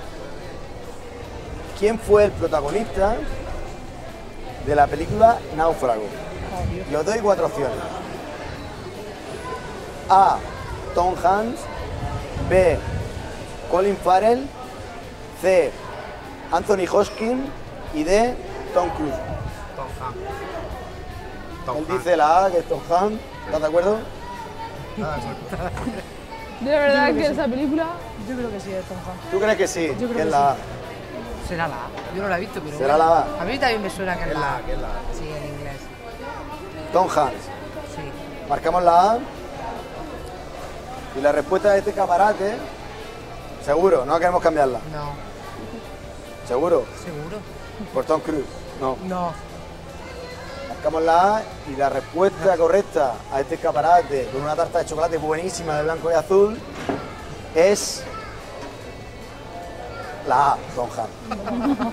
¿Quién fue el protagonista de la película Náufrago? Y os doy 4 opciones. A. Tom Hanks. B. Colin Farrell. C. Anthony Hopkins. Y D. Tom Cruise. Él dice la A, que es Tom Hanks. ¿Estás de acuerdo? De verdad que esa película. Yo creo que sí, es Tom Hanks. ¿Tú crees que sí? Yo creo que que es la A. Será la A. Yo no la he visto, pero. ¿Será la A? A mí también me suena que es la A. que es la... Sí, en inglés. Tom Hanks. Sí. Marcamos la A. Y la respuesta de este escaparate, seguro, no queremos cambiarla. No. ¿Seguro? ¿Seguro? Por Tom Cruise. No. No. Marcamos la A y la respuesta correcta a este escaparate con una tarta de chocolate buenísima de blanco y azul es la A, Tom Hanks.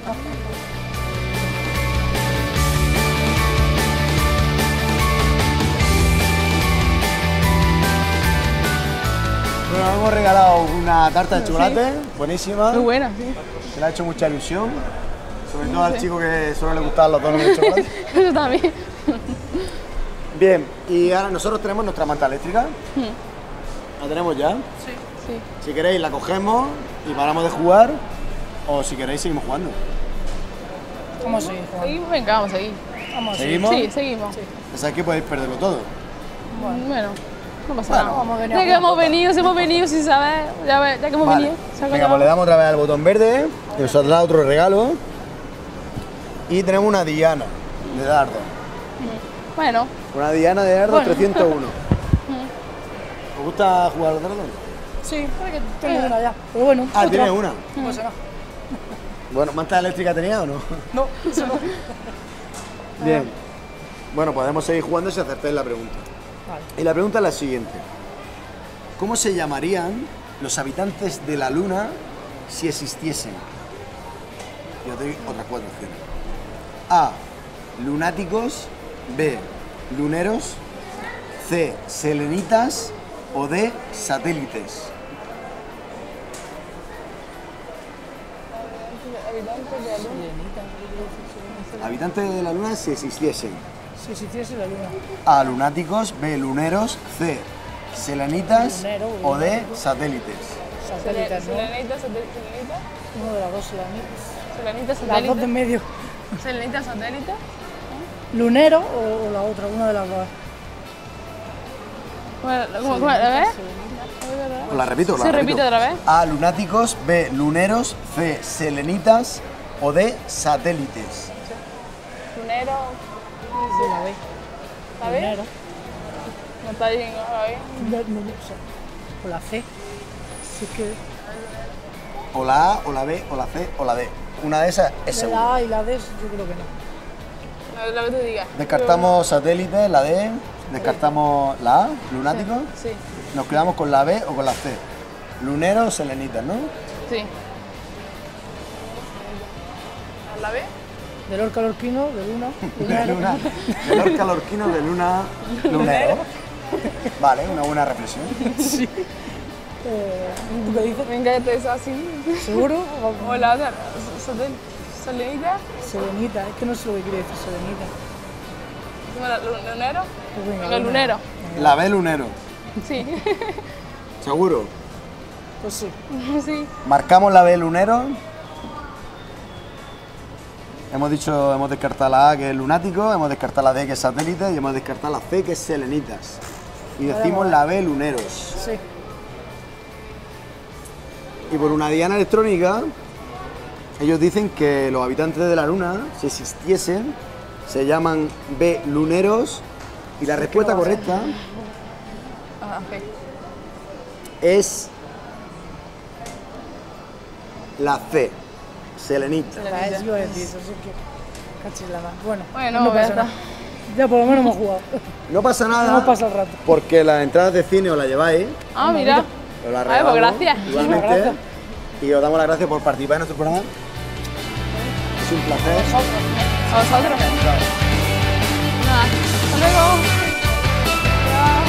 Bueno, hemos regalado una tarta de chocolate buenísima. Muy buena, sí. Se le ha hecho mucha ilusión, sobre todo al chico que solo le gustaban los donuts de chocolate. Eso también. Bien, y ahora nosotros tenemos nuestra manta eléctrica. ¿La tenemos ya? Sí. Si queréis la cogemos y paramos de jugar, o si queréis seguimos jugando. Vamos a seguir jugando. Seguimos, venga, vamos a seguir. Vamos a seguir. ¿Seguimos? Sí, seguimos. Pensáis que podéis perderlo todo. Bueno, no pasa Bueno, nada. vamos a venir Ya a que hemos venido, si hemos venido sin saber, ya que hemos Vale. venido. se ha Venga, acabado. pues le damos otra vez al botón verde y nos saldrá otro regalo. Y tenemos una diana de dardo. Bueno, Una diana de dardo Bueno. 301. ¿Os gusta jugar al dardo? Sí, porque tengo una ya. Pero bueno, Ah, otra. tienes una. No pasa nada. Bueno, ¿manta eléctrica tenía o no? No, eso no. Bien. Bueno, podemos seguir jugando si acertáis la pregunta. Vale. Y la pregunta es la siguiente. ¿Cómo se llamarían los habitantes de la Luna si existiesen? Yo te doy otras 4 opciones. A. Lunáticos. B. Luneros. C. Selenitas. O D. Satélites. Habitantes de la Luna si existiesen. Si existiese la luna. A. Lunáticos. B. Luneros. C. Selenitas. Lunero, O D. lunático. Satélites. Satélites, ¿no? Selenita, Selenita. Uno de las dos selenitas. Selenita, Las dos de satélite. medio. Selenita, satélite. ¿Lunero o la otra? Una de las dos. ¿Cómo? ¿A ver? Os la repito, os la Se repito. repite otra vez. A. Lunáticos. B. Luneros. C. Selenitas. O D. Satélites. Lunero. De la B. ¿La B? Lunero. No está bien, ¿no? ¿La B? No, o sea, o la C. Sí que O la A, o la B, o la C, o la D. Una de esas es de segura. la A y la D yo creo que no. La que tú digas. Descartamos satélites, la D. Descartamos la A, lunáticos. Sí, Nos quedamos con la B o con la C. Luneros o selenitas, ¿no? sí. ¿La B? De Lorca Lorquino, de Luna. De Lunero. luna. De Lorca Lorquino, de luna. Lunero. Vale, una buena reflexión. ¿Tú qué dices? Venga, este es así. ¿Seguro? O la otra. Selenita. Serenita, es que no sé lo que quiere decir serenita. ¿Lunero? Pues venga, Venga, lunero. La B, lunero. Sí. ¿Seguro? Pues sí. Sí. Marcamos la B, lunero. Hemos descartado la A, que es lunático, hemos descartado la D, que es satélite, y hemos descartado la C, que es selenitas. Y decimos la B, luneros. Sí. Y por una diana electrónica, ellos dicen que los habitantes de la Luna, si existiesen, se llaman B, luneros, y la respuesta correcta Ah, ok. es la C, selenita. La es yo decir, así que cachis la más. Bueno, Bueno, no ya pasa está. nada. Ya por lo menos hemos jugado. No pasa nada, Hemos pasado el rato. porque las entradas de cine os las lleváis, Ah, mira. os las Ay, pues regalamos gracias. igualmente, Gracias. y os damos las gracias por participar en nuestro programa. Es un placer. A vosotros. Nada. Hasta luego. Chao.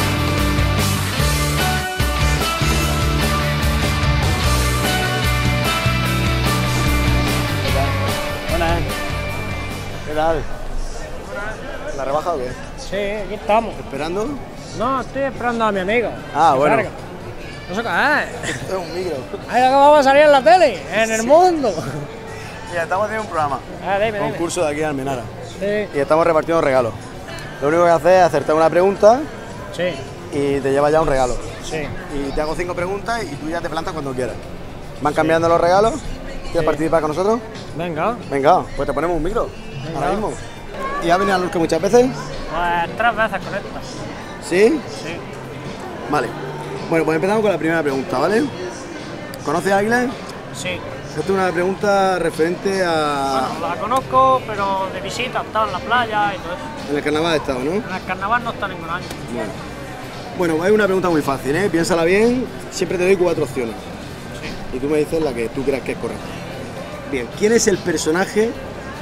Buenas. ¿Qué tal? ¿La rebaja o qué? Sí, aquí estamos. ¿Esperando? No, estoy esperando a mi amigo. Ah, Que bueno. salga. No sé qué Esto es un micro. Ahí que vamos a salir en la tele, en el mundo. Mira, estamos haciendo un programa. Dime. Concurso de aquí en Almenara. Sí, Y estamos repartiendo regalos. Lo único que haces es acertar una pregunta sí, y te llevas ya un regalo. sí. Y te hago 5 preguntas y tú ya te plantas cuando quieras. Van cambiando los regalos. ¿Quieres participar con nosotros? Venga, Venga, pues te ponemos un micro. Ahora mismo. ¿Y has venido a Lorca muchas veces? pues 3 veces con esta. ¿Sí? Sí. Vale. Bueno, pues empezamos con la primera pregunta, ¿vale? ¿Conoces Águilas? Sí. Esta es una pregunta referente a... Bueno, la conozco, pero de visita, he estado en la playa y todo eso. En el carnaval he estado, ¿no? En el carnaval no está ningún año. Bueno, es una pregunta muy fácil, ¿eh? Piénsala bien, siempre te doy 4 opciones. Sí. Y tú me dices la que tú creas que es correcta. Bien, ¿quién es el personaje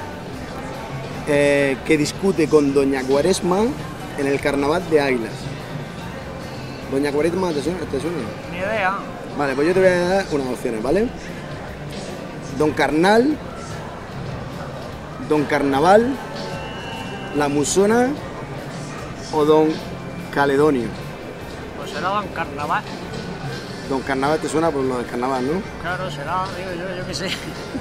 que discute con Doña Cuaresma en el carnaval de Águilas? ¿Doña Cuaresma te suena? Ni idea. Vale, pues yo te voy a dar unas opciones, ¿vale? Don Carnal, Don Carnaval, La Musona o Don Caledonio. Pues será Don Carnaval. Don Carnaval te suena por lo del carnaval, ¿no? Claro, será, digo yo qué sé.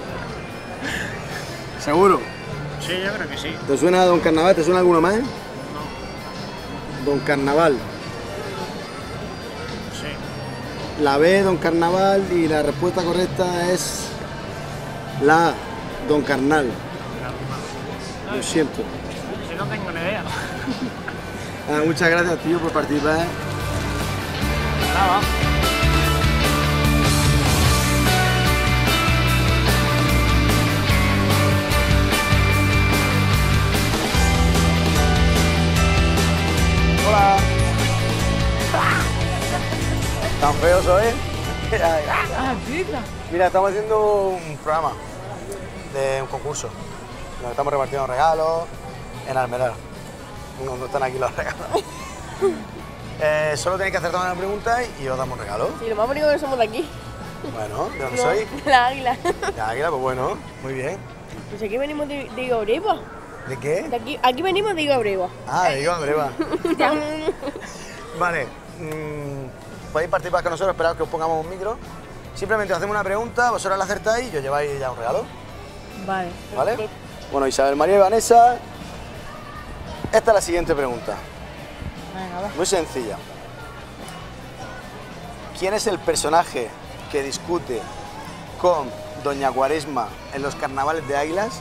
¿Seguro? Sí, yo creo que sí. ¿Te suena Don Carnaval? ¿Te suena alguno más? No. Don Carnaval. Sí. La B, Don Carnaval, y la respuesta correcta es la A, Don Carnal. Lo siento. Si no tengo ni idea. Muchas gracias, tío, por participar. Nada. Hola. ¿Tan feo soy? Mira, estamos haciendo un programa de un concurso. Nos estamos repartiendo regalos en Almería. No están aquí los regalos. Solo tenéis que acertar una pregunta y os damos regalos. Sí, lo más bonito es que somos de aquí. Bueno, ¿de dónde No, sois? de la Águila. De Águila, pues bueno, muy bien. Pues aquí venimos de Igabreva. ¿De qué? De aquí venimos de Igabreva. Ah, de Igabreva. Vale, podéis participar con nosotros, esperad que os pongamos un micro. Simplemente hacemos una pregunta, vosotros la acertáis y os lleváis ya un regalo. Vale. ¿Vale? Bueno, Isabel María y Vanessa, esta es la siguiente pregunta. Venga, va. Muy sencilla. ¿Quién es el personaje que discute con Doña Cuaresma en los carnavales de Águilas?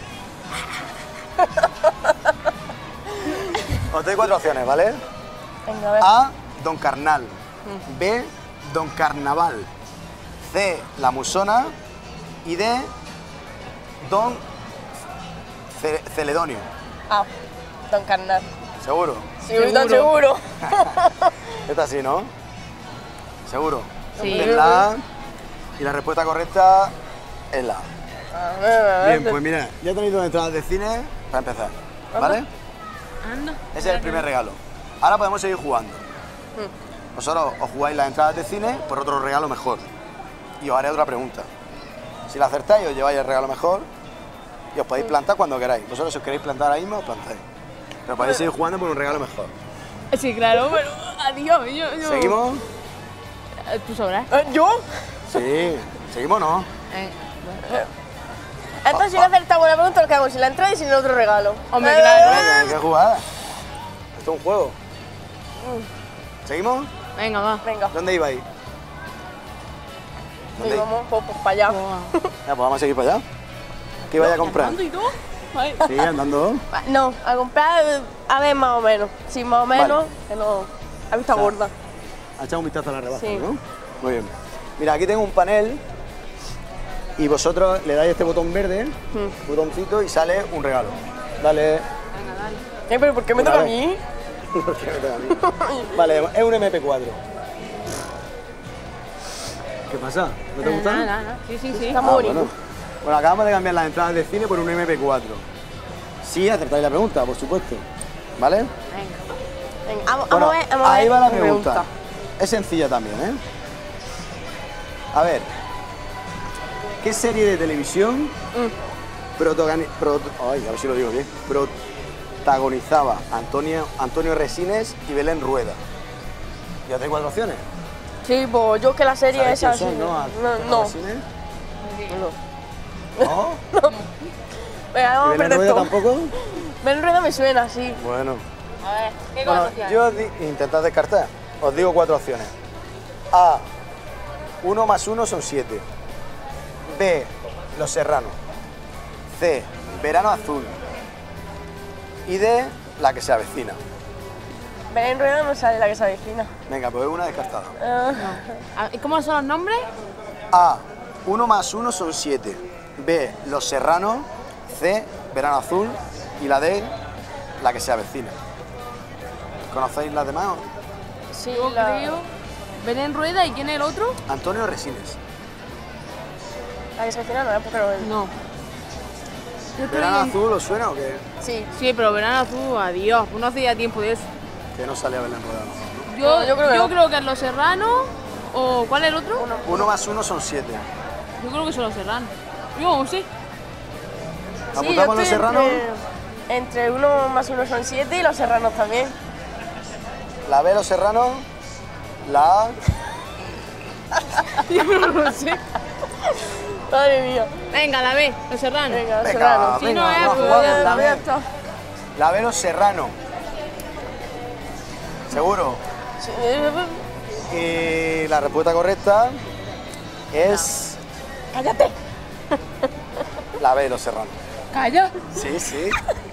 Os doy 4 opciones, ¿vale? Venga, a ver. A, Don Carnal. B, Don Carnaval. C, La Musona. Y D, Don Celedonio. Ah, Don Carnal. ¿Seguro? Sí, seguro. Esta sí, ¿no? ¿Seguro? Sí. Es la A. Y la respuesta correcta es la A. Bien, pues mira, ya tenéis 2 entradas de cine para empezar, ¿vale? Ese es el primer regalo. Ahora podemos seguir jugando. Vosotros os jugáis las entradas de cine por otro regalo mejor. Y os haré otra pregunta. Si la acertáis, os lleváis el regalo mejor y os podéis plantar cuando queráis. Vosotros, si os queréis plantar ahora mismo, os plantáis. Pero podéis seguir jugando por un regalo mejor. Sí, claro, pero adiós. Yo... ¿Seguimos? ¿Tú sabrás? ¿Yo? Sí. ¿Seguimos o no? Entonces, si no acertamos la pregunta, nos quedamos sin la entrada y sin el otro regalo. Hombre, claro. Hay que jugar. Esto es un juego. ¿Seguimos? Venga, va. Venga. ¿Dónde ibais? Y vamos pues para allá. Ya, pues vamos a seguir para allá. ¿Qué ibais a comprar? ¿Andando y todo? Vale. Sí, andando. No, a comprar, a ver más o menos. Sí, más o menos, Vale. que no. A vista gorda. Ha echado un vistazo a la rebaja, Sí. ¿no? Muy bien. Mira, aquí tengo un panel y vosotros le dais este botón verde, botoncito, y sale un regalo. Dale. ¿Pero por qué me toca a mí? ¿Por qué me toca a mí? Vale, es un MP4. ¿Qué pasa? ¿No te gusta? Nada. Sí. Está muy bonito. Bueno, acabamos de cambiar las entradas de cine por un MP4. Sí, acertáis la pregunta, por supuesto. ¿Vale? Venga, vamos Bueno, a ver. ahí va la pregunta. Es sencilla también, ¿eh? A ver, ¿qué serie de televisión a ver si lo digo bien, protagonizaba Antonio Resines y Belén Rueda? ¿Ya tengo 4 opciones? Sí, pues yo que la serie ¿Sabes esa... quién son, sí. no? No. Resines? No. ¿No? Venga, ¿Y vamos a Belén perder Rueda todo. tampoco? Belén Rueda me suena, sí. Bueno. A ver, ¿qué Bueno, yo intentad descartar. Os digo 4 opciones. A, 1 más 1 son 7. B, Los Serranos. C, Verano Azul. Y D, La que se avecina. Belén Rueda no sale la que se avecina. Venga, pues una descartada. ¿Y cómo son los nombres? A. 1 más 1 son 7. B. Los Serranos. C. Verano Azul. Y la D. La que se avecina. ¿Conocéis las demás? Sí, Yo creo. Belén Rueda, ¿y quién es el otro? Antonio Resines. La que se avecina no es porque no es. No. ¿Verano Azul os suena o qué? Sí. Sí, pero Verano Azul, adiós. No hace ya tiempo de eso. Que no sale a Belén Rueda. Yo creo que es Los Serranos. ¿O cuál es el otro? 1 más 1 son 7. Yo creo que son Los Serranos. Yo, sí. ¿Apuntamos Los Serranos? Entre 1 más 1 son 7 y Los Serranos también. La B, Los Serranos. La A. Yo no lo sé. Madre mía. Venga, la B, Los Serranos. Venga, Los Venga, Serranos. Si venga, no es, vamos a pues jugar, ya la B. está. La B, Los Serranos. ¿Seguro? Sí. Y la respuesta correcta es ¡Cállate! la B, Los Serranos. Calla. Sí, sí.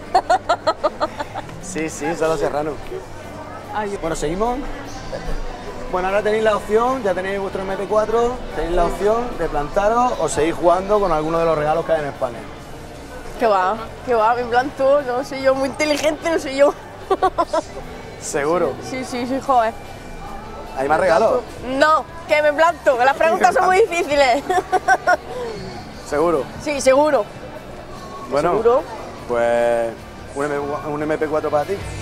Sí, sí, son Los Serranos. Bueno, ¿seguimos? Bueno, ahora tenéis la opción, ya tenéis vuestro MP4, tenéis la opción de plantaros o seguir jugando con alguno de los regalos que hay en el panel. ¿Qué va? Me planto, no soy yo muy inteligente, no soy yo. ¿Seguro? Sí, joder. ¿Hay más regalos? No, que me planto, que las preguntas son muy difíciles. ¿Seguro? Sí, seguro. Bueno, ¿Seguro? pues un MP4 para ti.